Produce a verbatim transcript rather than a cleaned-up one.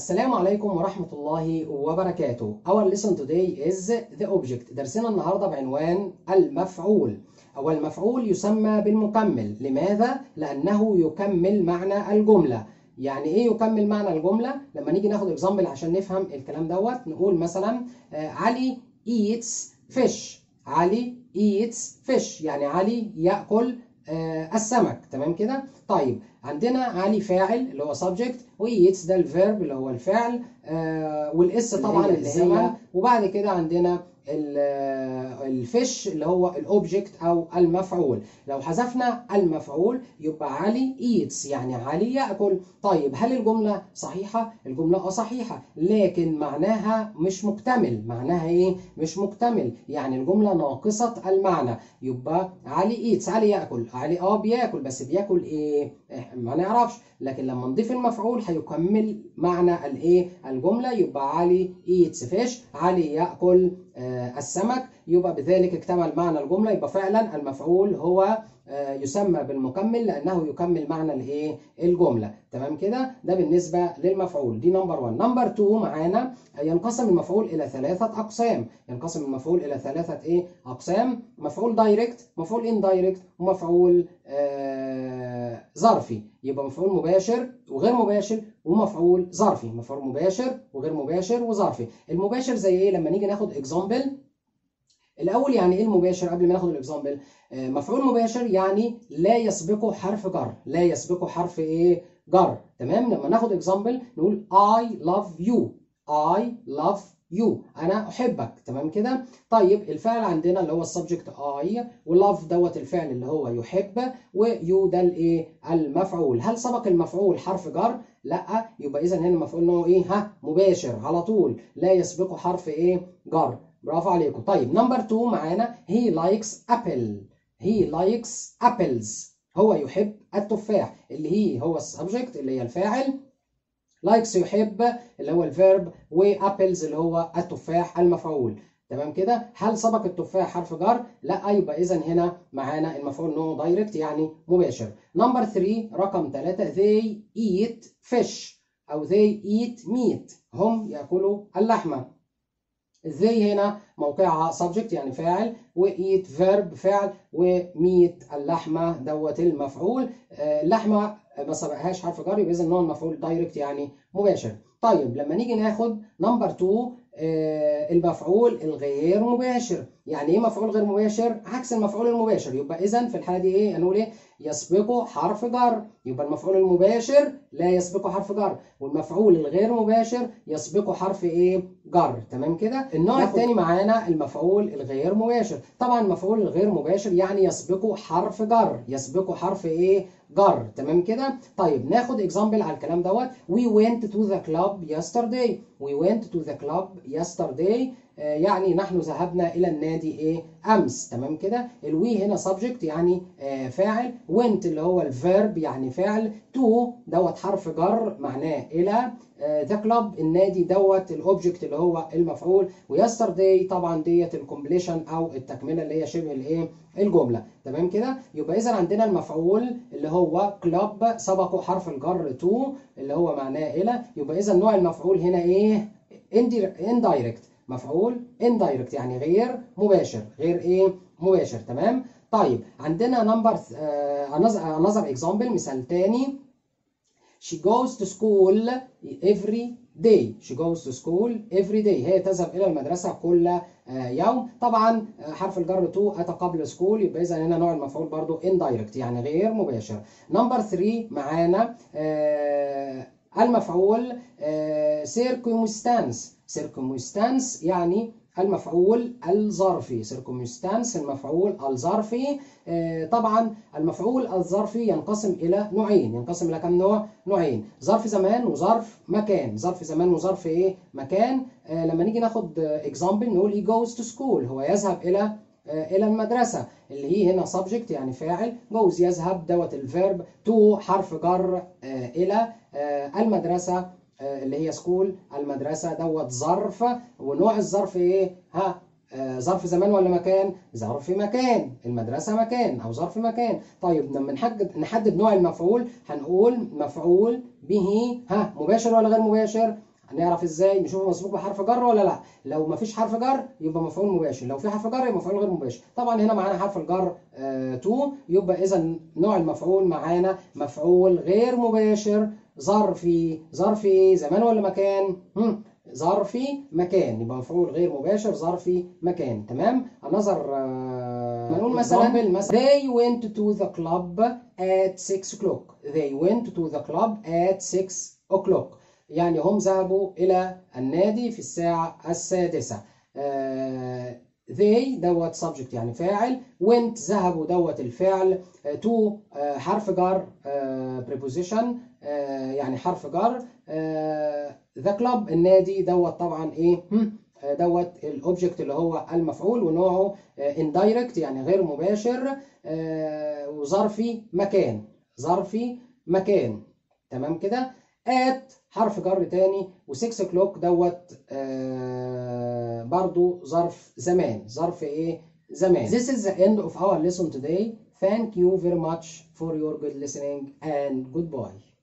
السلام عليكم ورحمة الله وبركاته. Our lesson today is the object. درسنا النهاردة بعنوان المفعول. أو المفعول يسمى بالمكمل. لماذا؟ لأنه يكمل معنى الجملة. يعني إيه يكمل معنى الجملة؟ لما نيجي ناخد example عشان نفهم الكلام دوت نقول مثلا آه علي eats fish. علي eats fish يعني علي يأكل آه السمك. تمام كده؟ طيب عندنا علي فاعل اللي هو subject، وإيتس ده الفيرب اللي هو الفعل، آه والاس طبعا اللي هي، وبعد كده عندنا الفيش اللي هو الاوبجكت او المفعول. لو حذفنا المفعول يبقى علي ايتس يعني علي ياكل. طيب هل الجمله صحيحه؟ الجمله اه صحيحه، لكن معناها مش مكتمل. معناها ايه؟ مش مكتمل، يعني الجمله ناقصه المعنى. يبقى علي ايتس علي ياكل، علي اه بياكل، بس بياكل ايه؟ ما نعرفش، لكن لما نضيف المفعول هيكمل معنى الايه؟ الجمله. يبقى علي ايتس فيش، علي ياكل آه السمك، يبقى بذلك اكتمل معنى الجمله. يبقى فعلا المفعول هو آه يسمى بالمكمل لانه يكمل معنى الايه؟ الجمله. تمام كده؟ ده بالنسبه للمفعول. دي نمبر واحد. نمبر اتنين معانا ينقسم المفعول الى ثلاثه اقسام. ينقسم المفعول الى ثلاثه ايه؟ اقسام. مفعول دايركت، مفعول اندايركت، ومفعول آه ظرفي. يبقى مفعول مباشر وغير مباشر ومفعول ظرفي. مفعول مباشر وغير مباشر وظرفي. المباشر زي ايه؟ لما نيجي ناخد اكزامبل الاول. يعني ايه المباشر قبل ما ناخد الاكزامبل؟ آه مفعول مباشر يعني لا يسبقه حرف جر. لا يسبقه حرف ايه؟ جر. تمام. لما ناخد اكزامبل نقول I love you. I love you انا احبك. تمام كده؟ طيب الفعل عندنا اللي هو السبجكت I، واللاف دوت الفعل اللي هو يحب، ويو ده الايه؟ المفعول. هل سبق المفعول حرف جر؟ لا. يبقى اذا هنا المفعول انه ايه؟ ها مباشر على طول، لا يسبقه حرف ايه؟ جر. برافو عليكم. طيب نمبر اتنين معانا he likes apple. he likes apples هو يحب التفاح. اللي هي هو السبجكت اللي هي الفاعل، لايكس يحب اللي هو الفيرب، وابلز اللي هو التفاح المفعول. تمام كده؟ هل سبق التفاح حرف جر؟ لا. يبقى اذا هنا معانا المفعول نو دايركت يعني مباشر. نمبر ثلاثة رقم ثلاثة they eat fish او they eat meat هم ياكلوا اللحمه. ازاي هنا موقعها subject يعني فاعل، وeat verb فعل، وميت اللحمه دوت المفعول. اللحمه ما سبقهاش حرف جر، يبقى اذا ان هو المفعول دايركت يعني مباشر. طيب لما نيجي ناخد نمبر اتنين المفعول الغير مباشر. يعني ايه مفعول غير مباشر؟ عكس المفعول المباشر. يبقى اذا في الحاله دي ايه؟ هنقول ايه؟ يسبقه حرف جر. يبقى المفعول المباشر لا يسبقه حرف جر، والمفعول الغير مباشر يسبقه حرف ايه؟ جر. تمام كده؟ النوع الثاني معانا المفعول الغير مباشر. طبعا المفعول الغير مباشر يعني يسبقه حرف جر. يسبقه حرف ايه؟ جر. تمام كده؟ طيب ناخد اكزامبل على الكلام دوت. we went to the club yesterday. we went to the club yesterday آه يعني نحن ذهبنا الى النادي ايه؟ امس. تمام كده؟ الوي هنا subject يعني آه فاعل، went اللي هو الفيرب يعني فعل، to دوت حرف جر معناه الى، آه the club النادي دوت الاوبجكت اللي هو المفعول، ويسترداي طبعا ديت الكومبليشن او التكمله اللي هي شبه الايه؟ الجمله. تمام كده؟ يبقى اذا عندنا المفعول اللي هو كلاب سبقه حرف الجر تو اللي هو معناه الى. يبقى اذا نوع المفعول هنا ايه؟ اندايركت. مفعول اندايركت يعني غير مباشر. غير ايه؟ مباشر. تمام؟ طيب عندنا نمبر انذر اكزامبل مثال تاني. she goes to school every day. she goes to school every day هي تذهب الى المدرسه كل يوم. طبعا حرف الجر تو اتى قبل سكول، يبقى اذا هنا نوع المفعول برضو indirect يعني غير مباشر. نمبر ثلاثة معانا آه المفعول آه circumstance. circumstance يعني المفعول الظرفي. circumstance المفعول الظرفي. آه طبعا المفعول الظرفي ينقسم الى نوعين. ينقسم الى كم نوع؟ نوعين. ظرف زمان وظرف مكان. ظرف زمان وظرف ايه؟ مكان. آه لما نيجي ناخد اكزامبل نقول he goes to school هو يذهب الى آه الى المدرسه، اللي هي هنا subject يعني فاعل، goes يذهب دوت الفيرب، to حرف جر آه الى آه المدرسه آه اللي هي سكول المدرسه دوت ظرف. ونوع الظرف ايه؟ ها آه ظرف زمان ولا مكان؟ ظرف مكان. المدرسه مكان او ظرف مكان. طيب لما نحدد نحدد نوع المفعول هنقول مفعول به ها مباشر ولا غير مباشر؟ هنعرف ازاي نشوفه مسبوق بحرف جر ولا لا. لو ما فيش حرف جر يبقى مفعول مباشر، لو في حرف جر يبقى مفعول غير مباشر. طبعا هنا معانا حرف الجر تو، يبقى اذا نوع المفعول معانا مفعول غير مباشر ظرفي. ظرفي ايه؟ زمان ولا مكان؟ هم. ظرفي مكان، يبقى مفعول غير مباشر ظرفي مكان. تمام. النظر نقول مثلا مثلا they went to the club at six o'clock. they went to the club at six o'clock يعني هم ذهبوا إلى النادي في الساعة السادسة. آه they دوت subject يعني فاعل، went ذهبوا دوت الفعل، آه to آه حرف جر آه preposition آه يعني حرف جر، آه the club النادي دوت طبعا ايه دوت الاوبجكت اللي هو المفعول ونوعه indirect يعني غير مباشر، وظرفي مكان. ظرفي مكان. تمام كده. at حرف جر تاني، و6 o'clock دوت برضو ظرف زمان. ظرف ايه؟ زمان. This is the end of our lesson today. Thank you very much for your good listening and goodbye.